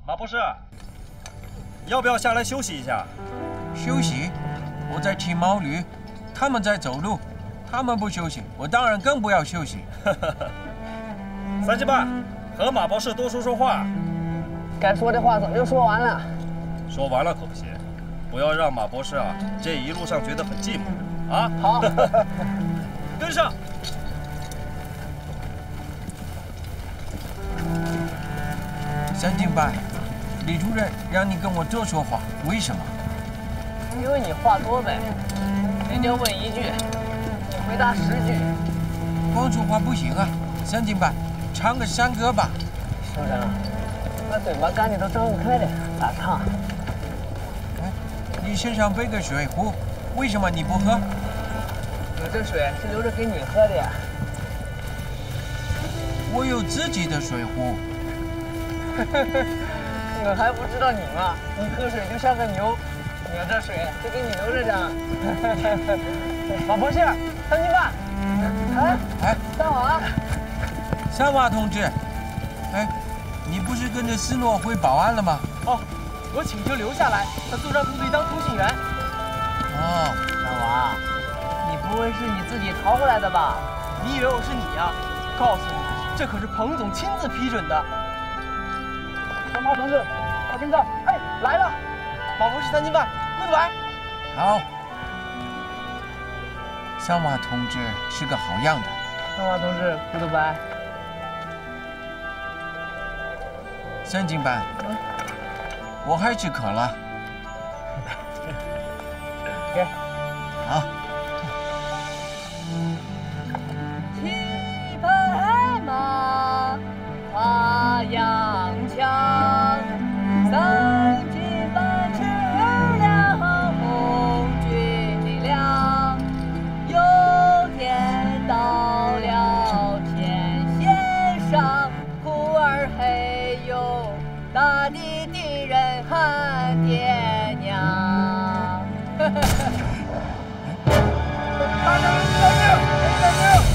马博士，要不要下来休息一下？ 休息？我在骑毛驴，他们在走路，他们不休息，我当然更不要休息。 3斤半，和马博士多说说话。 该说的话早就说完了。 说完了可不行，不要让马博士啊这一路上觉得很寂寞啊。 好， 跟上。 3斤半，李主任让你跟我多说话，为什么？ 因为你话多呗。人家问1句，你回答10句。 光说话不行啊，3斤半，唱个山歌吧。 首长，那嘴巴干的都张不开了，咋唱？ 哎，你身上背个水壶，为什么你不喝？ 我这水是留着给你喝的呀。 我有自己的水壶。 我还不知道你嘛，你喝水就像个牛，我这水就给你留着的。马博士，3斤半。哎， 三娃同志，哎，你不是跟着斯诺回保安了吗？ 哦，我请求留下来，到作战部队当通信员。 哦， 三娃，你不会是你自己逃回来的吧？你以为我是你呀？告诉你，这可是彭总亲自批准的。三娃同志，小兵子，哎，来了！马博士3斤半，Goodbye。 好。三娃同志是个好样的。 三娃同志，Goodbye。 3斤半，我还是渴了。 给。 好。 骑白马，踏洋枪，3斤半吃粮，红军力量。有天到了天线上，哭儿嘿呦，大地的人喊爹娘。 大家待命！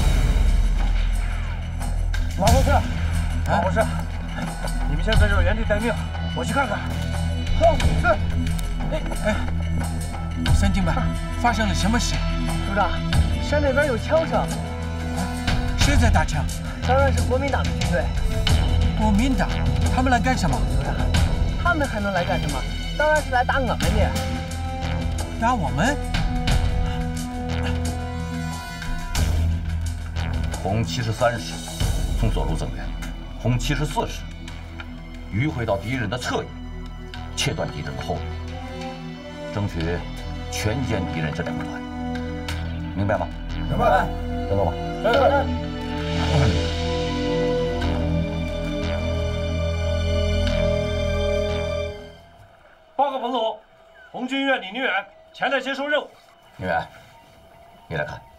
马博士，马博士，你们先在这儿原地待命，我去看看。好，是。 哎，3斤半，发生了什么事？ 组长，山那边有枪声。 谁在打枪？ 当然是国民党的军队。 国民党，他们来干什么？ 组长，他们还能来干什么？当然是来打我们的。 打我们？ 红73师从左路增援，红74师迂回到敌人的侧翼，切断敌人的后路，争取全歼敌人这2个团，明白吗？ 明白。 跟走吧。 报告彭总，红军院李宁远前来接受任务。 宁远，你来看，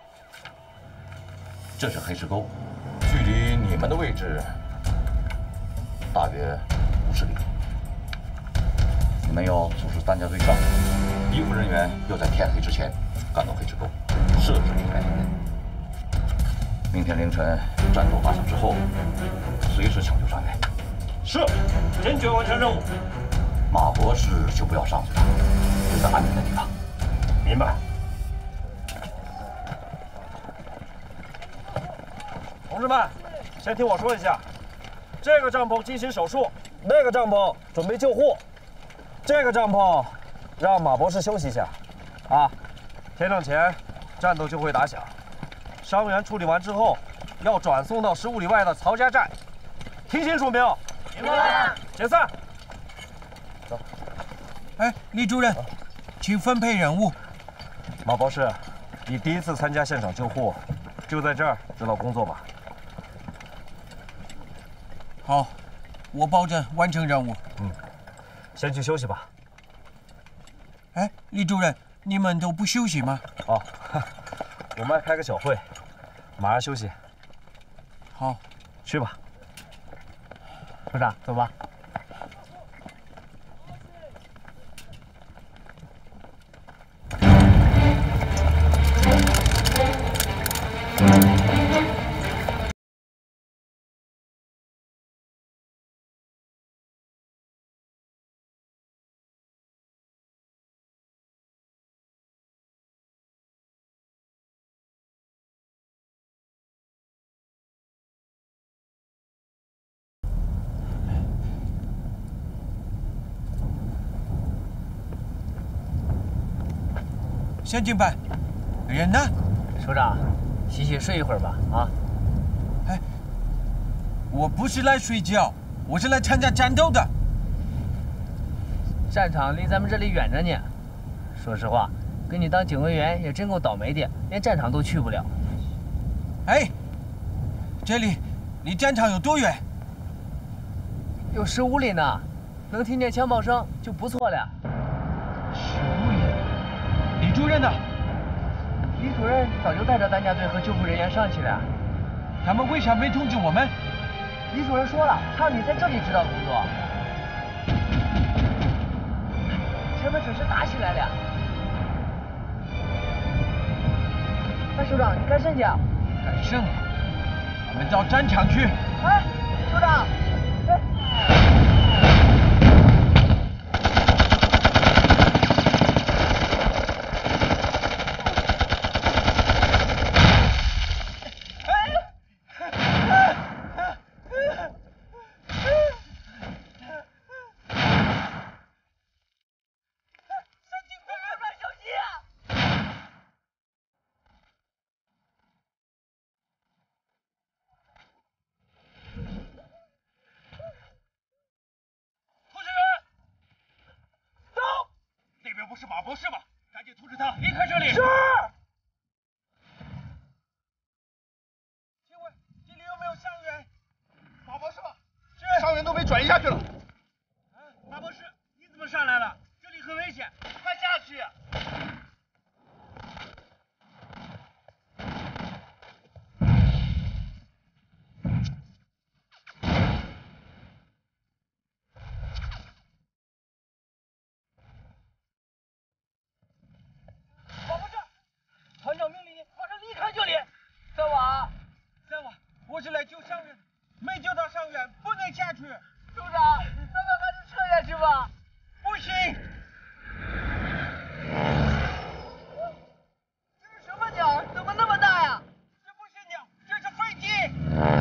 这是黑石沟，距离你们的位置大约50里。你们要组织3家对上，医护人员要在天黑之前赶到黑石沟，设置100人。明天凌晨战斗打响之后，随时抢救伤员。 是，坚决完成任务。 马博士就不要上去了，留在安全的地方。 明白。同志们，先听我说一下，这个帐篷进行手术，那个帐篷准备救护，这个帐篷让马博士休息一下。啊，天亮前战斗就会打响，伤员处理完之后要转送到15里外的曹家寨。听清楚没有？明白。解散。走。 哎，李主任，请分配任务。 马博士，你第一次参加现场救护，就在这儿指导工作吧。 好，我保证完成任务。 先去休息吧。 哎，李主任，你们都不休息吗？ 哦，我们开个小会，马上休息。 好， 去吧。 组长，走吧。 三更半，人呢？ 首长，洗洗睡一会儿吧。啊。 哎，我不是来睡觉，我是来参加战斗的。 战场离咱们这里远着呢。说实话，跟你当警卫员也真够倒霉的，连战场都去不了。 哎，这里离战场有多远？ 有15里呢，能听见枪炮声就不错了。 15里。李主任呢？ 李主任早就带着担架队和救护人员上去了。 他们为啥没通知我们？ 李主任说了，他让你在这里指导工作。前面准是打起来了。哎，首长，你干甚去啊？ 干甚？我们到战场去。 哎，首长，哎。 不是马博士吧？赶紧通知他离开这里。是。请问这里有没有伤员？马博士吧？是。伤员都被转移下去了。马博士，你怎么上来了？这里很危险，快下去。 团长命令你马上离开这里。三娃， 我是来救伤员，没救到伤员，不能下去。 首长，咱们还是撤下去吧。 不行。 这是什么鸟？怎么那么大呀？ 这不是鸟，这是飞机。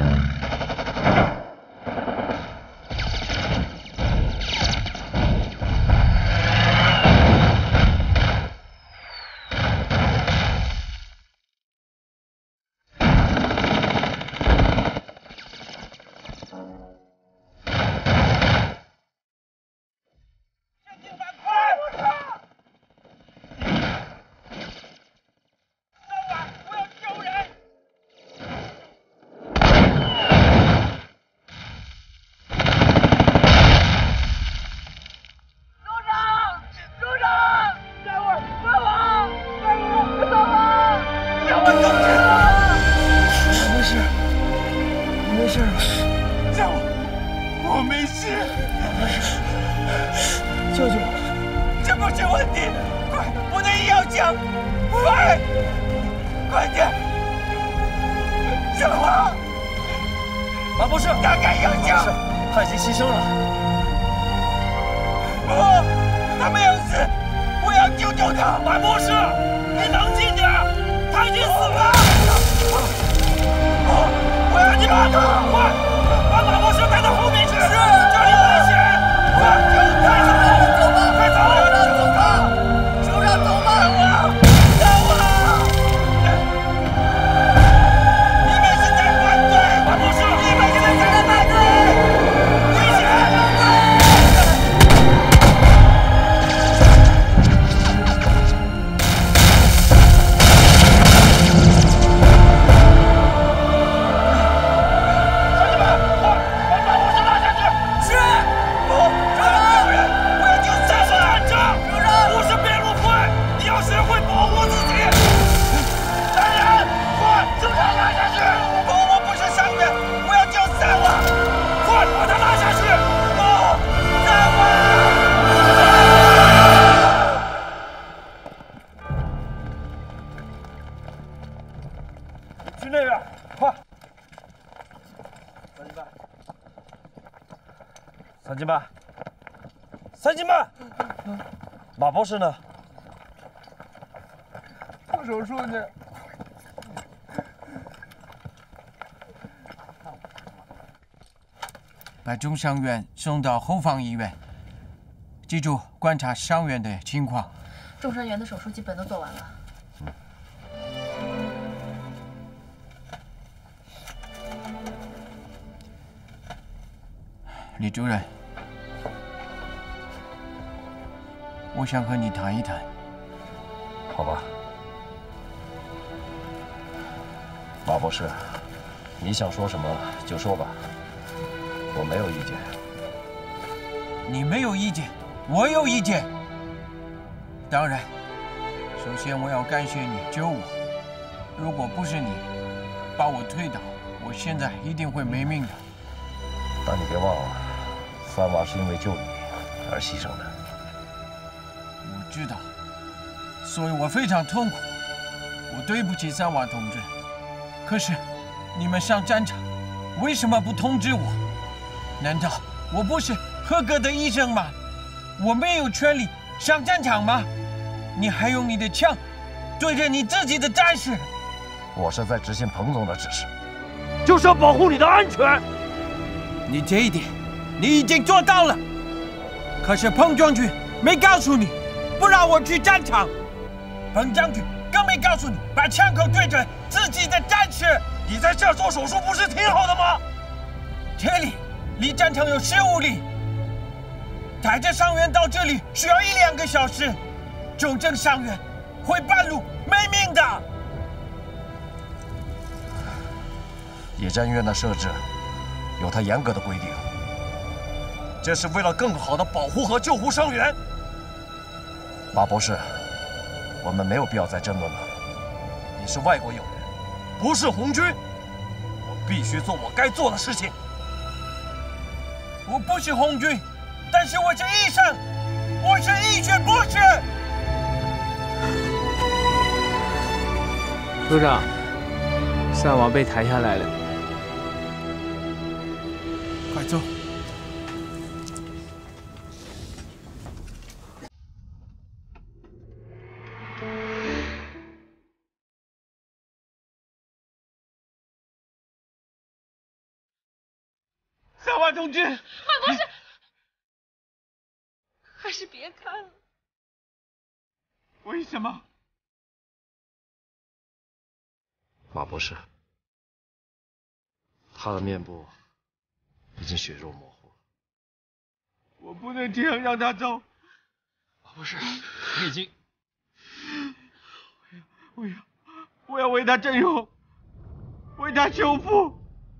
三更半，马博士呢？ 做手术呢。 把重伤员送到后方医院，记住观察伤员的情况。 中山园的手术基本都做完了。 李主任，我想和你谈一谈。 好吧，马博士，你想说什么就说吧，我没有意见。 你没有意见，我有意见。当然，首先我要感谢你救我，如果不是你把我推倒，我现在一定会没命的。 但你别忘了，三娃是因为救你而牺牲的。 我知道，所以我非常痛苦。我对不起三娃同志。可是，你们上战场，为什么不通知我？难道我不是合格的医生吗？我没有权利上战场吗？你还用你的枪对着你自己的战士？ 我是在执行彭总的指示， 就是要保护你的安全。 你这一点，你已经做到了。可是彭将军没告诉你，不让我去战场。彭将军更没告诉你，把枪口对着自己的战士。 你在这儿做手术不是挺好的吗？ 这里离战场有15里，带着伤员到这里需要1-2个小时，重症伤员会半路没命的。 野战医院的设置有它严格的规定，这是为了更好的保护和救护伤员。马博士，我们没有必要再争论了。你是外国友人，不是红军，我必须做我该做的事情。 我不是红军，但是我是医生，我是医学博士。 首长，三娃被抬下来了。 快走！ 三娃同志， 马博士，还是别看了。 为什么？ 马博士，他的面部已经血肉模糊了。 我不能这样让他走。 马博士，你已经…… 我要为他镇勇，为他修复。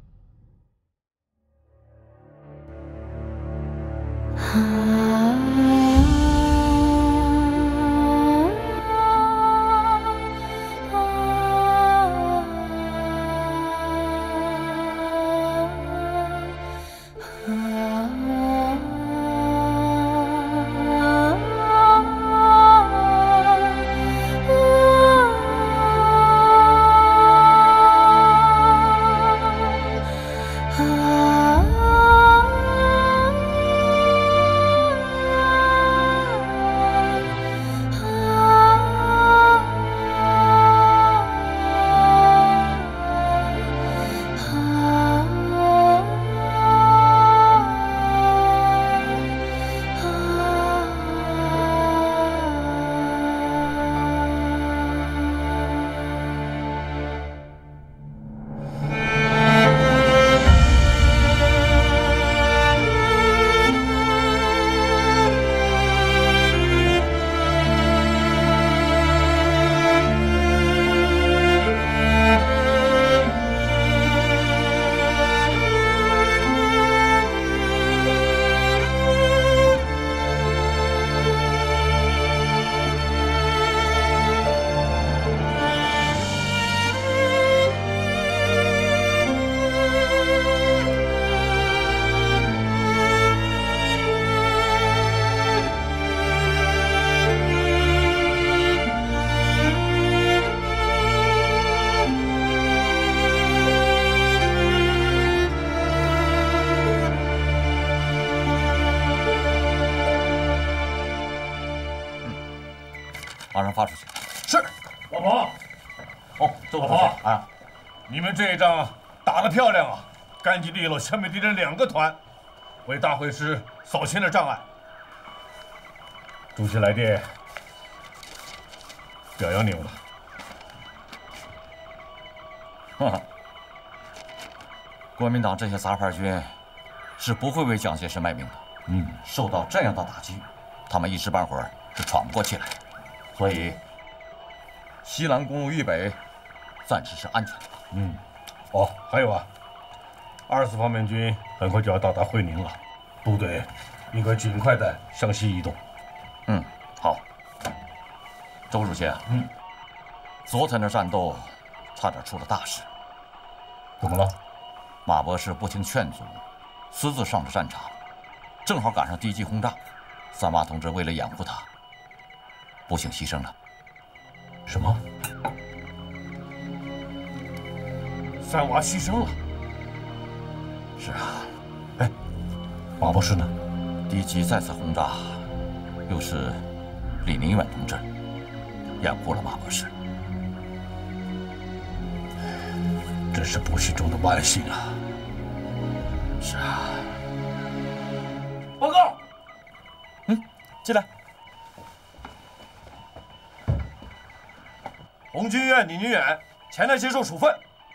马上发出去。 是， 老彭。 哦，这老彭啊， 你们这一仗打得漂亮啊！干净利落，消灭敌人2个团，为大会师扫清了障碍。主席来电， 表扬你们了。 哈哈，国民党这些杂牌军是不会为蒋介石卖命的。受到这样的打击，他们一时半会儿是喘不过气来。所以，西兰公路以北暂时是安全的。 哦，还有啊，24方面军很快就要到达会宁了，部队应该尽快的向西移动。 好。周主席啊，昨天的战斗差点出了大事。 怎么了？ 马博士不听劝阻，私自上了战场，正好赶上敌机轰炸，三娃同志为了掩护他，不幸牺牲了。 什么？三娃牺牲了？ 是啊。 哎，马博士呢？ 敌机再次轰炸，又是李宁远同志掩护了马博士。 真是不幸中的万幸啊！ 是啊。 报告。 进来。 红军院李宁远前来接受处分。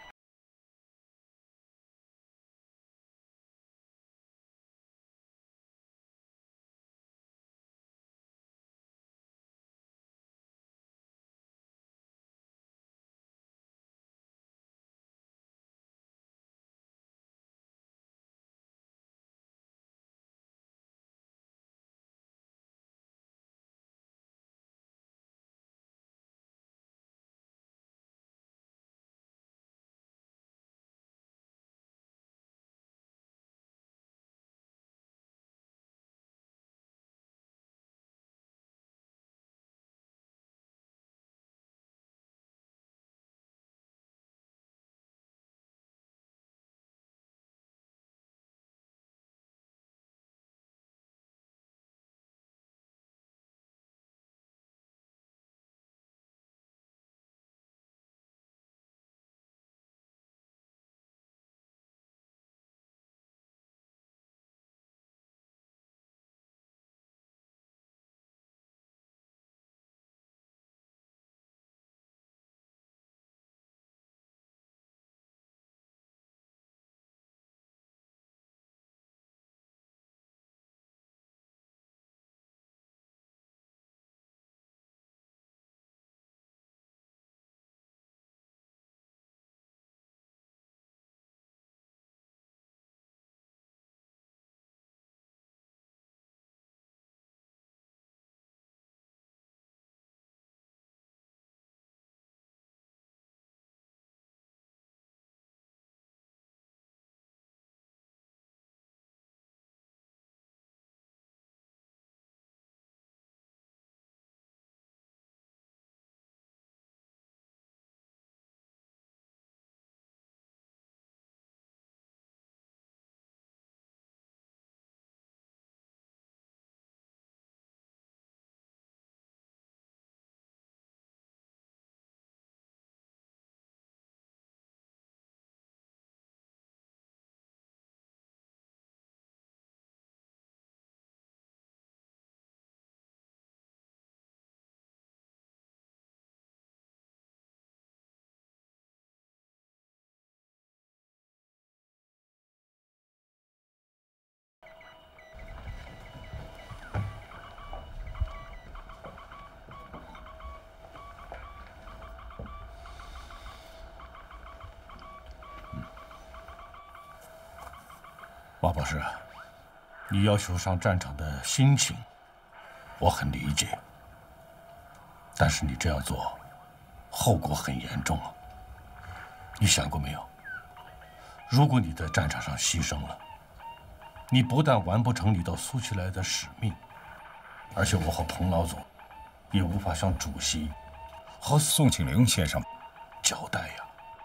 马博士，你要求上战场的心情，我很理解。但是你这样做，后果很严重啊！你想过没有？如果你在战场上牺牲了，你不但完不成你到苏区来的使命，而且我和彭老总也无法向主席和宋庆龄先生交代呀。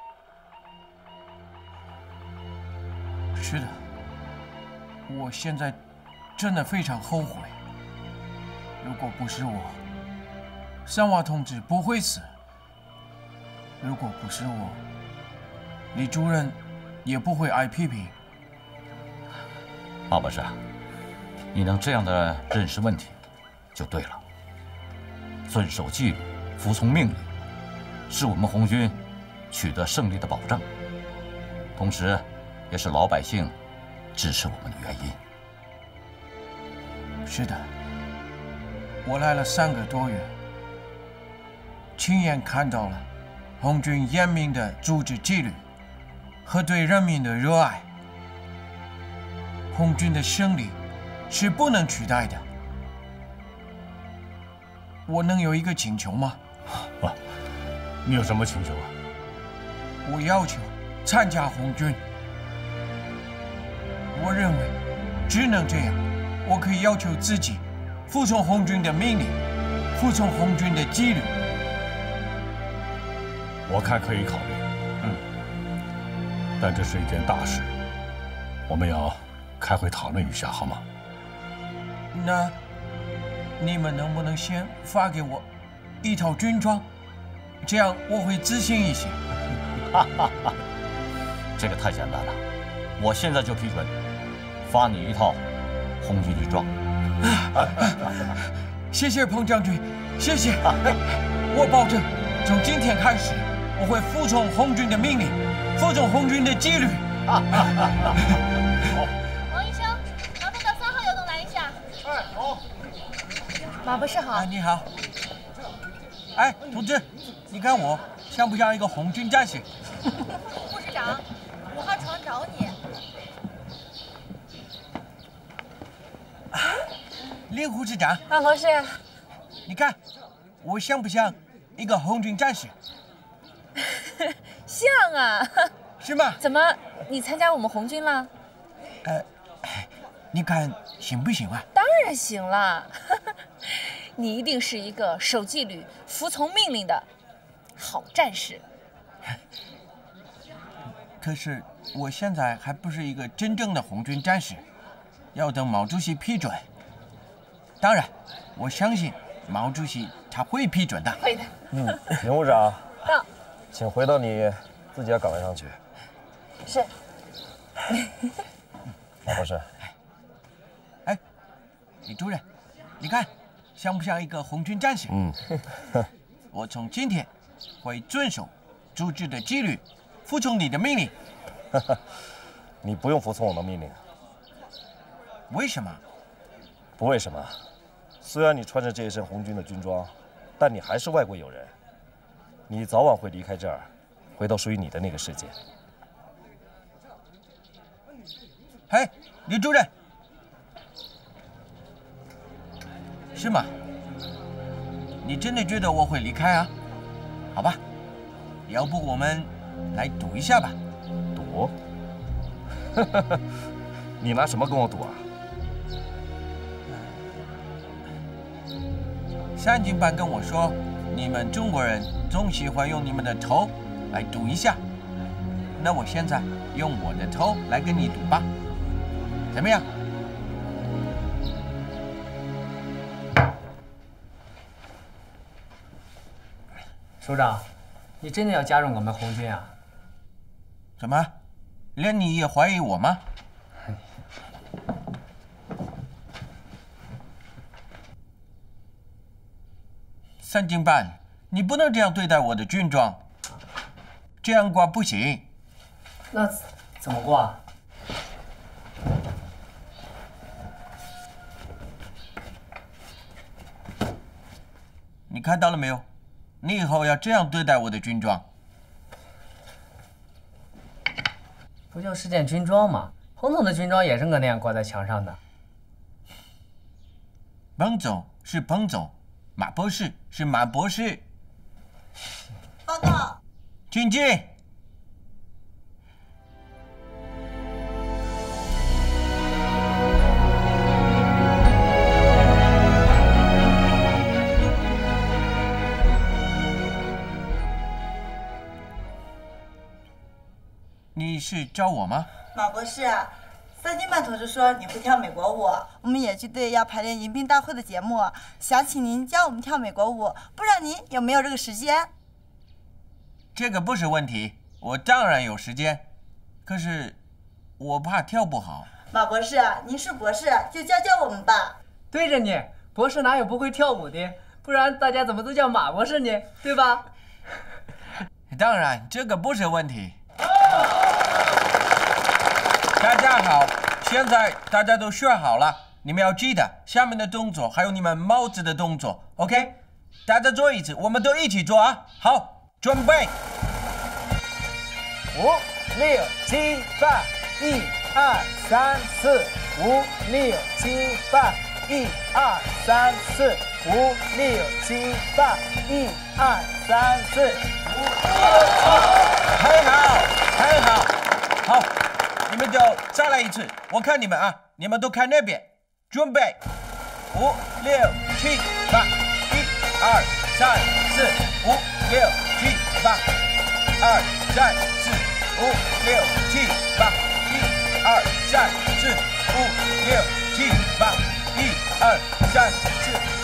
是的，我现在真的非常后悔。如果不是我，三娃同志不会死；如果不是我，李主任也不会挨批评。 马博士，你能这样的认识问题，就对了。遵守纪律， 服从命令，是我们红军取得胜利的保证，同时，也是老百姓支持我们的原因。 是的，我来了3个多月，亲眼看到了红军严明的组织纪律和对人民的热爱。红军的胜利是不能取代的。我能有一个请求吗？ 你有什么请求啊？ 我要求参加红军。我认为，只能这样，我可以要求自己服从红军的命令，服从红军的纪律。 我看可以考虑，但这是一件大事，我们要开会讨论一下，好吗？ 那你们能不能先发给我一套军装，这样我会自信一些。 这个太简单了，我现在就批准，发你一套红军军装。 谢谢彭将军，谢谢。我保证，从今天开始，我会服从红军的命令，服从红军的纪律。 王医生，麻烦到3号窑洞来一下。 哎，好。 马博士好。 你好。哎，同志，你看我像不像一个红军战士？ 护士长，5号床找你。 林护士长， 马博士， 你看我像不像一个红军战士？ 像啊。 是吗？ 怎么，你参加我们红军了？ 你看行不行啊？ 当然行了。你一定是一个守纪律、服从命令的好战士。 可是我现在还不是一个真正的红军战士，要等毛主席批准。当然，我相信毛主席他会批准的。 会的。 林部长， 到， 请回到你自己的岗位上去。 是。 马博士， 哎，李主任，你看像不像一个红军战士？我从今天会遵守组织的纪律，服从你的命令。 你不用服从我的命令。 为什么？ 不为什么。虽然你穿着这一身红军的军装，但你还是外国友人。你早晚会离开这儿，回到属于你的那个世界。 哎，李主任，是吗？你真的觉得我会离开啊？好吧，要不我们来赌一下吧？ 赌？你拿什么跟我赌啊？ 三更半跟我说，你们中国人总喜欢用你们的头来赌一下。那我现在用我的头来跟你赌吧，怎么样？ 首长，你真的要加入我们红军啊？ 怎么，连你也怀疑我吗？三更半，你不能这样对待我的军装，这样挂不行。 那怎么挂？ 你看到了没有？你以后要这样对待我的军装。 不就是件军装吗？彭总的军装也是我那样挂在墙上的。 彭总是彭总，马博士是马博士。 报告。 请进。你是找我吗？ 马博士，三更半同志说你会跳美国舞，我们野剧队要排练迎宾大会的节目，想请您教我们跳美国舞，不知道您有没有这个时间？ 这个不是问题，我当然有时间，可是我怕跳不好。 马博士，您是博士，就教教我们吧。 对着你，博士哪有不会跳舞的？ 不然大家怎么都叫马博士呢？对吧？ 当然，这个不是问题。大家好，现在大家都学好了，你们要记得下面的动作，还有你们帽子的动作 ，OK？ 大家做一次，我们都一起做啊！好，准备。 5、6、7、8，1、2、3、4、5、6、7、8，1、2、3、4、5、6、7、8，1、2、3、4、5、 很好，很好，好，你们就再来一次，我看你们啊，你们都看那边，准备，5、6、7、8，1、2、3、4、5、6、7、8，1、2、3、4、5、6、7、8，1、2、3、4、5、6、7、8，1、2、3、4。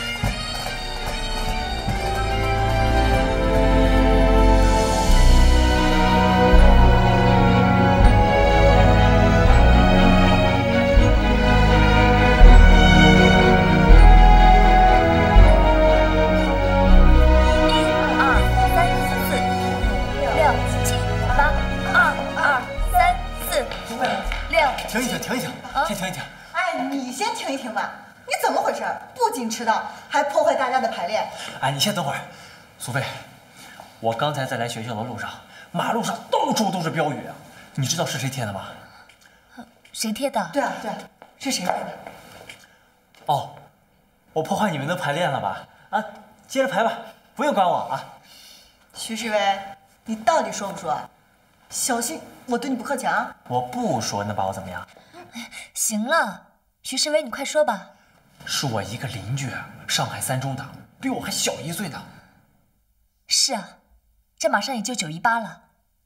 停一停，停一停，先停一停。哎，你先停一停吧，你怎么回事？不仅迟到，还破坏大家的排练。 哎，你先等会儿，苏菲，我刚才在来学校的路上，马路上到处都是标语啊，你知道是谁贴的吗？ 谁贴的？ 对啊，对啊，是谁贴的？ 哦，我破坏你们的排练了吧？啊，接着排吧，不用管我啊。 徐世威，你到底说不说？小心我对你不客气啊！ 我不说能把我怎么样？ 行了，徐世威，你快说吧。 是我一个邻居，上海3中的，比我还小1岁呢。 是啊，这马上也就918了。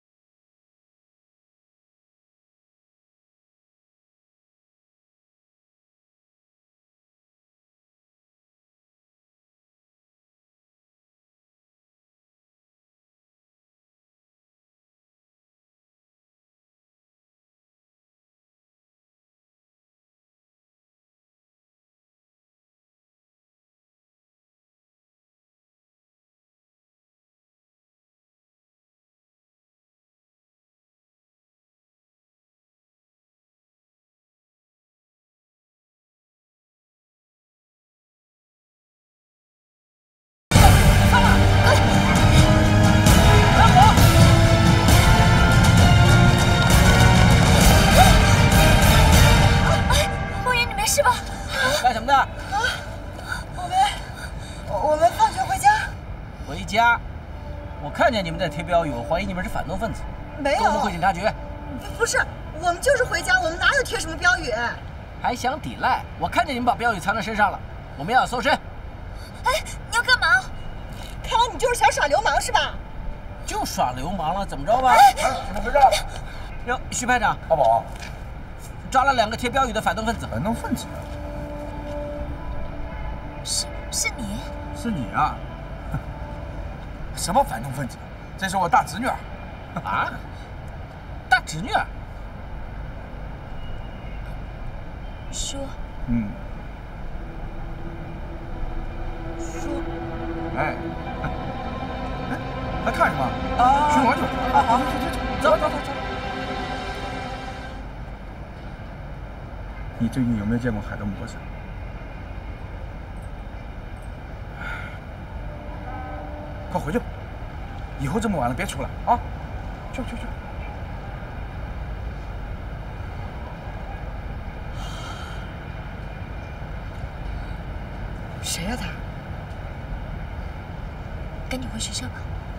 是吧？ 干什么的？啊， 我们放学回家。 回家？我看见你们在贴标语，我怀疑你们是反动分子。 没有。 跟我们回警察局。 不是，我们就是回家，我们哪有贴什么标语？ 还想抵赖？我看见你们把标语藏在身上了，我们要搜身。 哎，你要干嘛？ 看来你就是想耍流氓是吧？ 就耍流氓了，怎么着吧？ 怎么回事？ 哟，徐排长， 阿宝， 抓了2个贴标语的反动分子。 反动分子？ 是你？ 是你啊？什么反动分子？这是我大侄女儿。 啊？大侄女儿？ 说。 嗯。 说。 哎。还看什么？啊！去玩去！好，走。你最近有没有见过海德模式？快回去吧，以后这么晚了别出来啊！去。 谁呀他？ 赶紧回学校吧。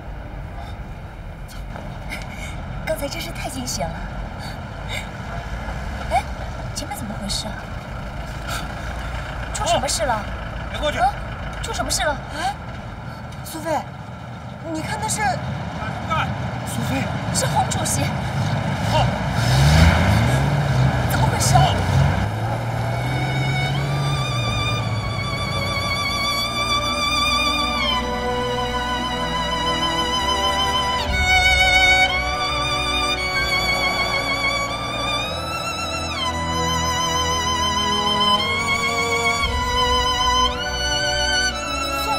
刚才真是太惊险了！哎，前面怎么回事啊？出什么事了？ 别过去！ 啊，出什么事了？ 哎，苏菲，你看那是…… 苏菲， 是洪主席。 好， 怎么回事啊？ 苏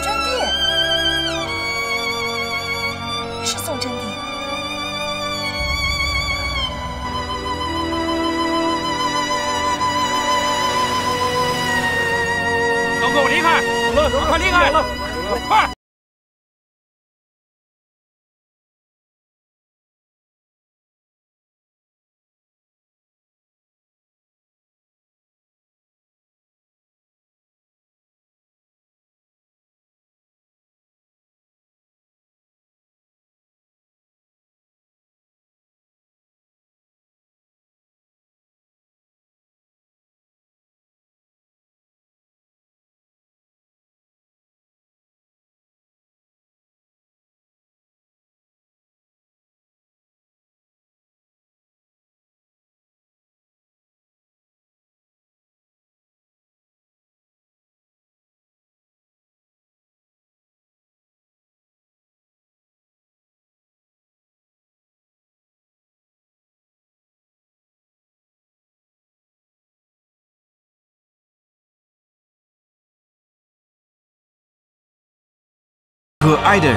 给我离开！快离开！快！ 可爱的人。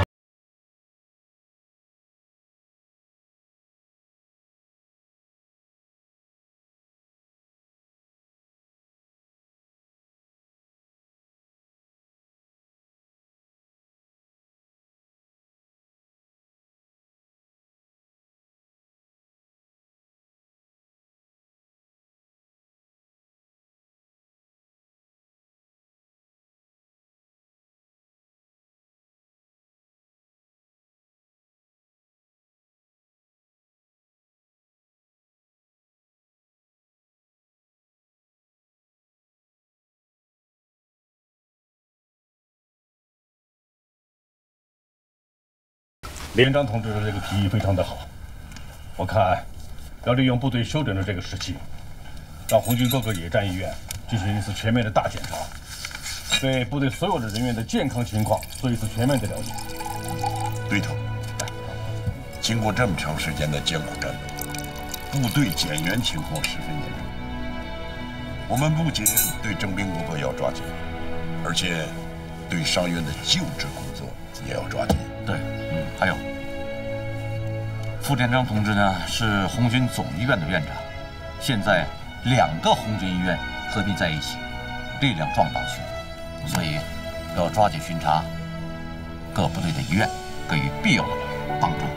连长同志的这个提议非常的好，我看要利用部队休整的这个时期，让红军各个野战医院进行一次全面的大检查，对部队所有的人员的健康情况做一次全面的了解。 对头。经过这么长时间的艰苦战斗，部队减员情况十分严重。我们不仅对征兵工作要抓紧，而且对伤员的救治工作也要抓紧。 对，还有，傅连长同志呢是红军总医院的院长，现在2个红军医院合并在一起，力量壮大去，所以要抓紧巡查各部队的医院，给予必要的帮助。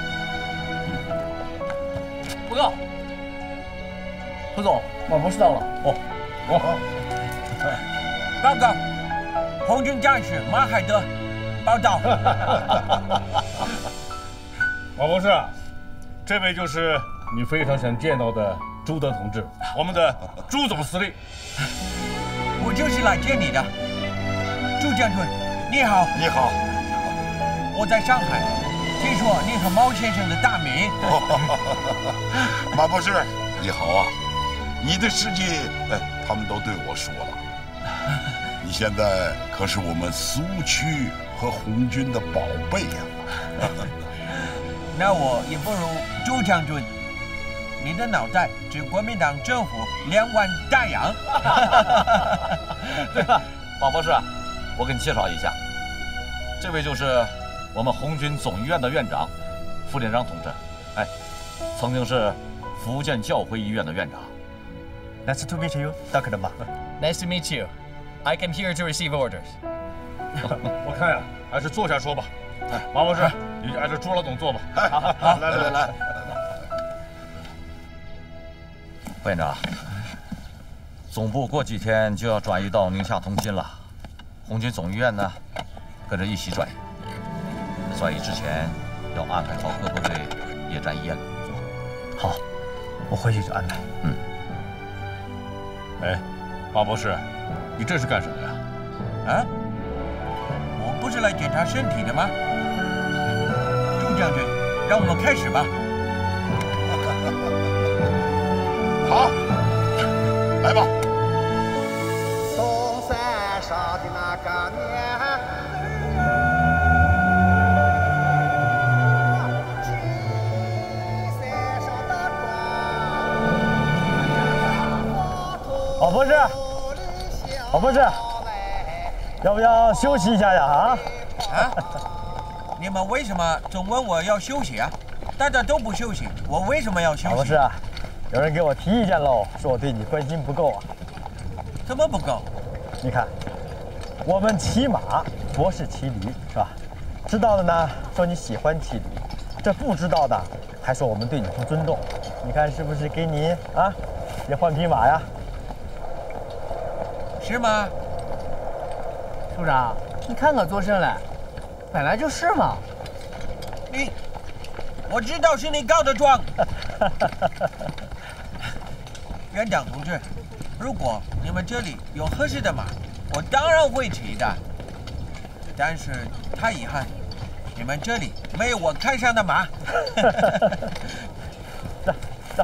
报告，何总，马博士到了。 报告，红军战士马海德报道。 马博士，这位就是你非常想见到的朱德同志，我们的朱总司令。 我就是来见你的，朱将军，你好。 你好。 我在上海，听说你和毛先生的大名。 马博士，你好啊！你的事迹，他们都对我说了。你现在可是我们苏区和红军的宝贝呀！ 那我也不如朱将军，你的脑袋是国民党政府2万大洋。 对了，马博士，我给你介绍一下，这位就是我们红军总医院的院长傅连长同志，曾经是福建教会医院的院长。 Nice to meet you, Dr. Ma. Nice to meet you. I came here to receive orders. 我看呀，还是坐下说吧。马博士，你就挨着朱老总坐吧。 好，来。 副院长，总部过几天就要转移到宁夏通信了，红军总医院呢，跟着一起转移。转移之前要安排好各部队野战医院的工作。 好，我回去就安排。 马博士，你这是干什么呀？ 我不是来检查身体的吗？朱将军，让我们开始吧。 好，来吧。 松山上的那个年， 老博士，老博士，要不要休息一下呀？ 你们为什么总问我要休息啊？大家都不休息，我为什么要休息？ 老博士，有人给我提意见喽，说我对你关心不够啊。 怎么不够？ 你看， 我们骑马不是骑驴，是吧？知道的呢说你喜欢骑驴，这不知道的还说我们对你不尊重。你看是不是给你啊也换匹马呀？ 是吗？ 处长，你看我做甚来？本来就是嘛。 我知道是你告的状。园长同志，如果你们这里有合适的马，我当然会骑的。但是太遗憾，你们这里没有我看上的马。 走走。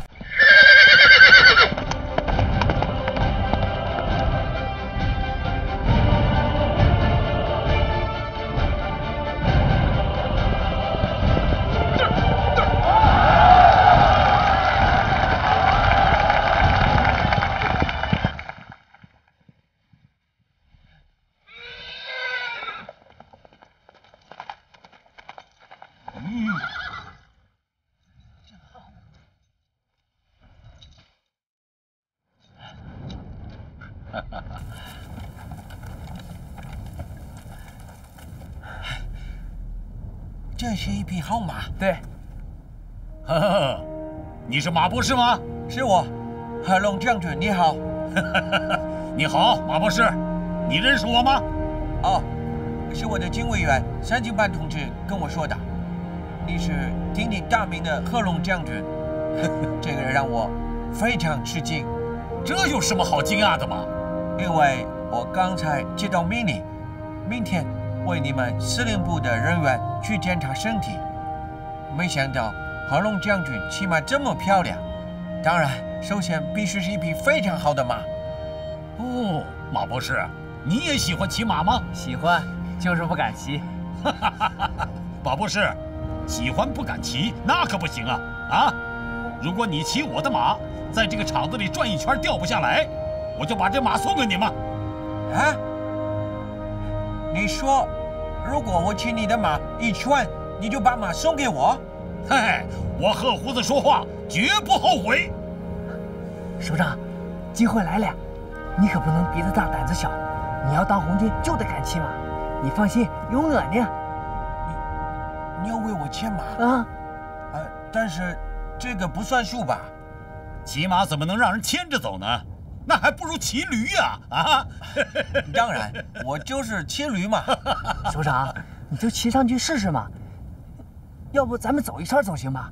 这是一匹好马。 对。 呵呵，你是马博士吗？ 是我，海龙将军，你好。 你好，马博士，你认识我吗？ 哦，是我的警卫员三井半同志跟我说的。你是鼎鼎大名的贺龙将军，这个让我非常吃惊。 这有什么好惊讶的吗？ 因为我刚才接到命令，明天为你们司令部的人员去检查身体。没想到贺龙将军骑马这么漂亮，当然，首先必须是一匹非常好的马。 哦，马博士，你也喜欢骑马吗？ 喜欢，就是不敢骑。 马博士，喜欢不敢骑，那可不行啊！啊，如果你骑我的马，在这个场子里转一圈掉不下来，我就把这马送给你们。 啊？你说，如果我骑你的马一圈，你就把马送给我？ 嘿，我和胡子说话绝不后悔。 首长，机会来了，你可不能鼻子大胆子小，你要当红军就得敢骑马。你放心，有我呢。 你要为我牵马啊？ 但是这个不算数吧？ 骑马怎么能让人牵着走呢？那还不如骑驴呀！啊！ 当然，我就是骑驴嘛。 首长，你就骑上去试试嘛。要不咱们走一圈总行吧？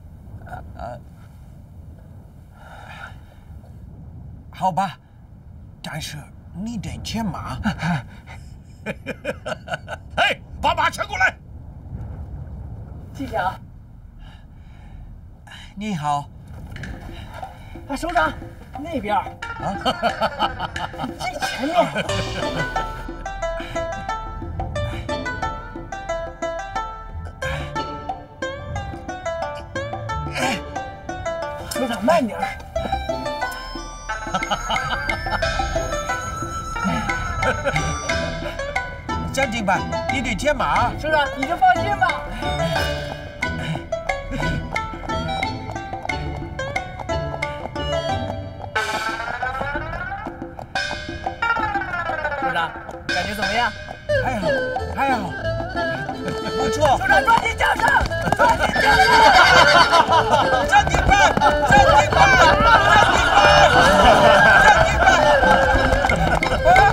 好吧，但是你得牵马。 哎，把马牵过来。 谢谢啊。 你好。 首长，那边。最前面。首长慢点。 三井半，你得牵马。 首长，你就放心吧。首长，感觉怎么样？ 还好，还好，不错。 首长，抓紧缰绳，抓紧缰绳！ 三井半，三井半，三井半，三井半。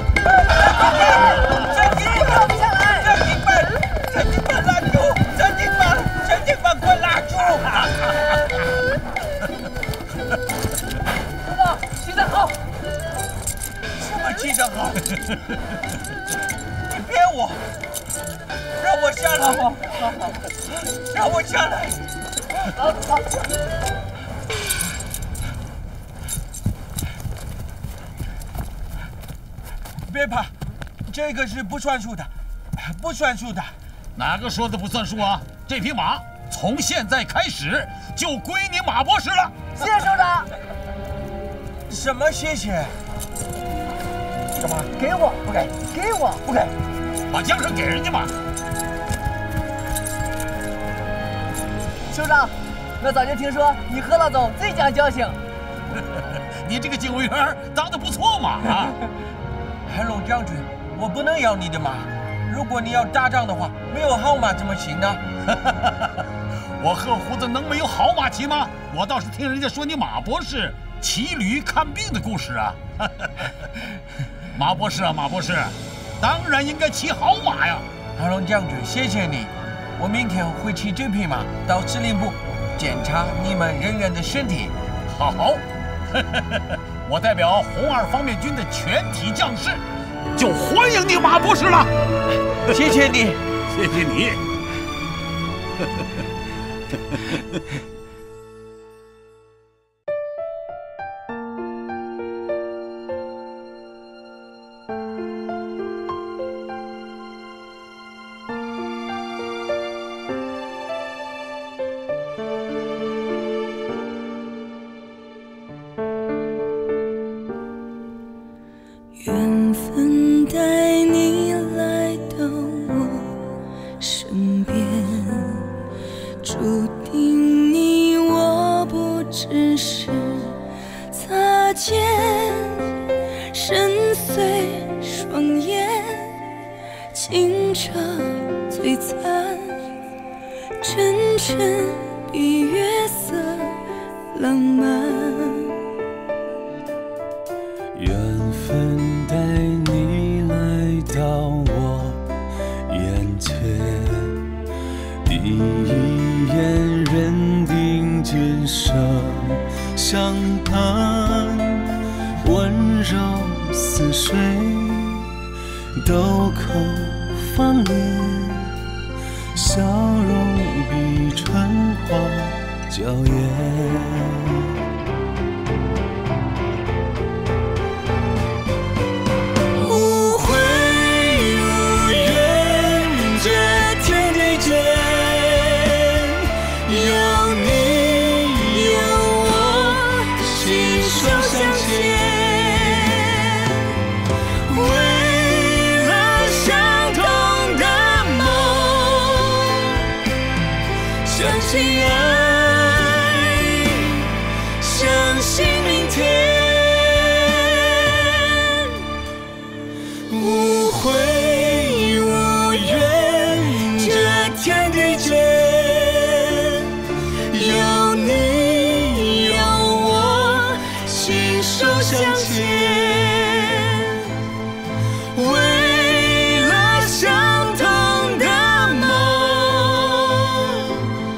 骑得好， 什么骑得好？你骗我！让我下来！让我下来！ 好。 别怕，这个是不算数的，不算数的。 哪个说的不算数啊？这匹马从现在开始就归你马博士了。 谢谢首长。 什么谢谢？干嘛？ 给我不给？给我不给？ 把缰绳给人家嘛。 首长，我早就听说你何老总最讲交情。 你这个警卫员当得不错嘛啊！ 海龙将军， 我不能要你的马。如果你要打仗的话，没有好马怎么行呢？ 我贺胡子能没有好马骑吗？我倒是听人家说你马博士骑驴看病的故事啊。马博士啊，马博士，当然应该骑好马呀。 阿龙将军，谢谢你。我明天会骑这匹马到司令部检查你们人员的身体。 好，我代表红二方面军的全体将士，就欢迎你马博士了。 谢谢你， 谢谢你。 缘分带你来到我身边，注定你我不只是擦肩，深邃双眼，清澈璀璨，真诚比月色浪漫。 缘分带你来到我眼前，第一眼认定今生相伴，温柔似水，豆蔻芳莲，笑容比春花娇艳。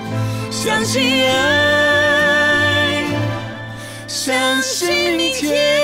相信爱，相信明天。